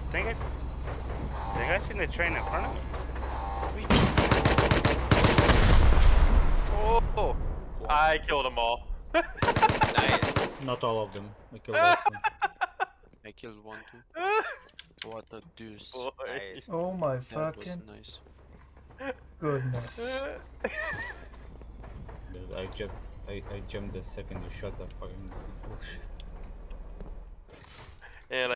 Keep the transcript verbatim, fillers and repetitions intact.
think I... think I seen the train in front of me. Oh! I killed them all. Nice. Not all of them. I killed all of them. I killed one too. What a deuce. Boy. Nice. Oh my That was fucking nice. goodness. Dude, I jumped. I, I jumped the second you shot that fucking bullshit.